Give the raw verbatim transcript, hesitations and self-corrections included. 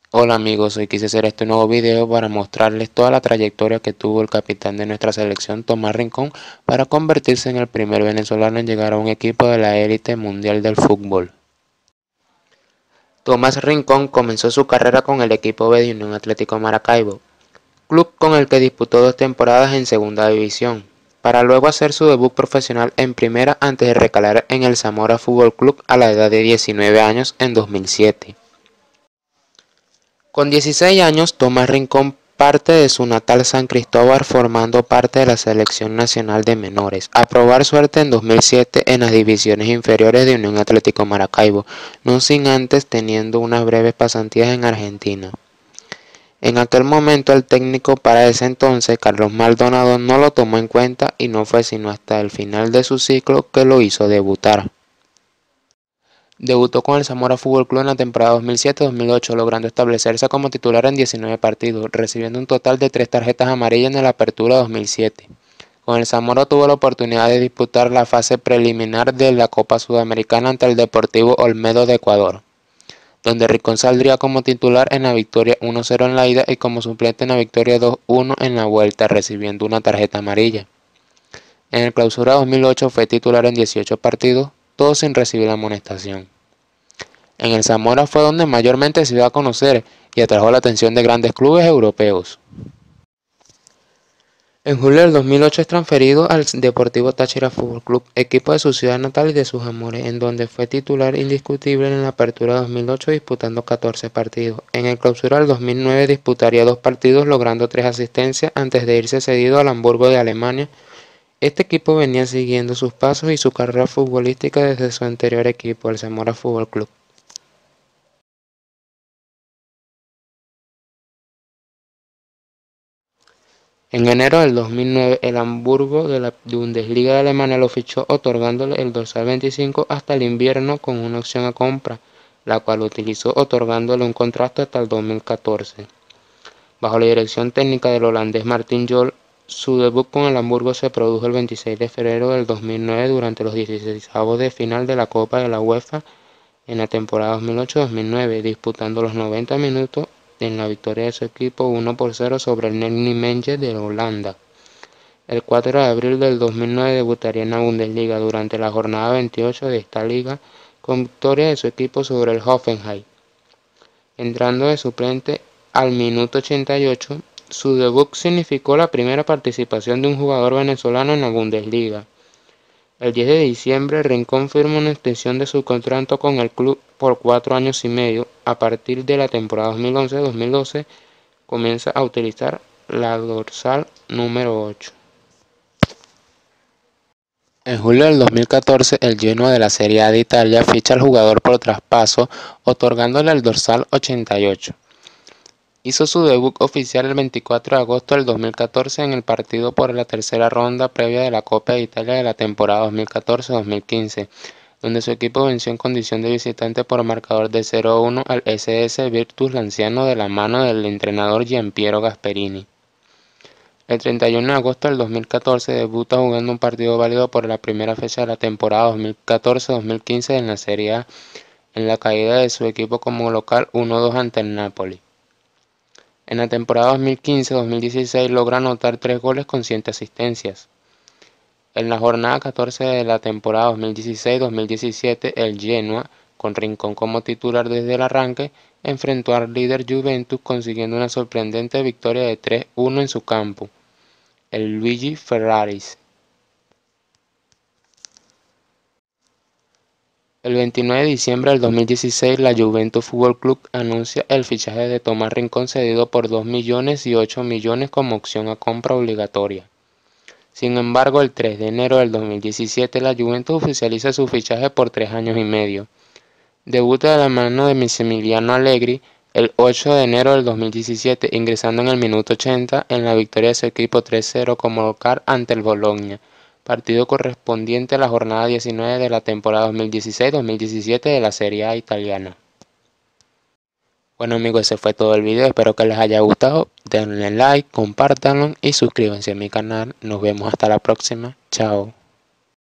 Hola amigos, hoy quise hacer este nuevo video para mostrarles toda la trayectoria que tuvo el capitán de nuestra selección, Tomás Rincón, para convertirse en el primer venezolano en llegar a un equipo de la élite mundial del fútbol. Tomás Rincón comenzó su carrera con el equipo B de Unión Atlético Maracaibo, club con el que disputó dos temporadas en segunda división, para luego hacer su debut profesional en primera antes de recalar en el Zamora Fútbol Club a la edad de diecinueve años en dos mil siete. Con dieciséis años, Tomás Rincón parte de su natal San Cristóbal formando parte de la Selección Nacional de Menores, a probar suerte en dos mil siete en las divisiones inferiores de Unión Atlético Maracaibo, no sin antes teniendo unas breves pasantías en Argentina. En aquel momento el técnico para ese entonces, Carlos Maldonado, no lo tomó en cuenta y no fue sino hasta el final de su ciclo que lo hizo debutar. Debutó con el Zamora Fútbol Club en la temporada dos mil siete dos mil ocho, logrando establecerse como titular en diecinueve partidos, recibiendo un total de tres tarjetas amarillas en la Apertura dos mil siete. Con el Zamora tuvo la oportunidad de disputar la fase preliminar de la Copa Sudamericana ante el Deportivo Olmedo de Ecuador, donde Rincón saldría como titular en la victoria uno cero en la ida y como suplente en la victoria dos uno en la vuelta, recibiendo una tarjeta amarilla. En el Clausura dos mil ocho fue titular en dieciocho partidos, todos sin recibir amonestación. En el Zamora fue donde mayormente se dio a conocer y atrajo la atención de grandes clubes europeos. En julio del dos mil ocho es transferido al Deportivo Táchira Fútbol Club, equipo de su ciudad natal y de sus amores, en donde fue titular indiscutible en la Apertura dos mil ocho disputando catorce partidos. En el Clausura del dos mil nueve disputaría dos partidos logrando tres asistencias antes de irse cedido al Hamburgo de Alemania. Este equipo venía siguiendo sus pasos y su carrera futbolística desde su anterior equipo, el Zamora Fútbol Club. En enero del dos mil nueve, el Hamburgo de la Bundesliga de Alemania lo fichó otorgándole el dorsal veinticinco hasta el invierno con una opción a compra, la cual utilizó otorgándole un contrato hasta el dos mil catorce. Bajo la dirección técnica del holandés Martin Jol, su debut con el Hamburgo se produjo el veintiséis de febrero del dos mil nueve durante los dieciseisavos de final de la Copa de la UEFA en la temporada dos mil ocho dos mil nueve, disputando los noventa minutos en la victoria de su equipo uno por cero sobre el Nijmegen de Holanda. El cuatro de abril del dos mil nueve debutaría en la Bundesliga durante la jornada veintiocho de esta liga con victoria de su equipo sobre el Hoffenheim. Entrando de suplente al minuto ochenta y ocho, su debut significó la primera participación de un jugador venezolano en la Bundesliga. El diez de diciembre, Rincón firma una extensión de su contrato con el club por cuatro años y medio. A partir de la temporada dos mil once dos mil doce, comienza a utilizar la dorsal número ocho. En julio del dos mil catorce, el Genoa de la Serie A de Italia ficha al jugador por traspaso, otorgándole el dorsal ochenta y ocho. Hizo su debut oficial el veinticuatro de agosto del dos mil catorce en el partido por la tercera ronda previa de la Copa de Italia de la temporada dos mil catorce dos mil quince, donde su equipo venció en condición de visitante por marcador de cero a uno al S S Virtus Lanciano de la mano del entrenador Gianpiero Gasperini. El treinta y uno de agosto del dos mil catorce debuta jugando un partido válido por la primera fecha de la temporada dos mil catorce dos mil quince en la Serie A, en la caída de su equipo como local uno dos ante el Napoli. En la temporada dos mil quince dos mil dieciséis logra anotar tres goles con siete asistencias. En la jornada catorce de la temporada dos mil dieciséis dos mil diecisiete, el Genoa, con Rincón como titular desde el arranque, enfrentó al líder Juventus consiguiendo una sorprendente victoria de tres uno en su campo, el Luigi Ferraris. El veintinueve de diciembre del dos mil dieciséis, la Juventus Fútbol Club anuncia el fichaje de Tomás Rincón cedido por dos millones y ocho millones como opción a compra obligatoria. Sin embargo, el tres de enero del dos mil diecisiete, la Juventus oficializa su fichaje por tres años y medio. Debuta de la mano de Massimiliano Allegri el ocho de enero del dos mil diecisiete, ingresando en el minuto ochenta en la victoria de su equipo tres cero como local ante el Bologna, partido correspondiente a la jornada diecinueve de la temporada dos mil dieciséis dos mil diecisiete de la Serie A italiana. Bueno amigos, ese fue todo el video, espero que les haya gustado, denle like, compártanlo y suscríbanse a mi canal. Nos vemos hasta la próxima, chao.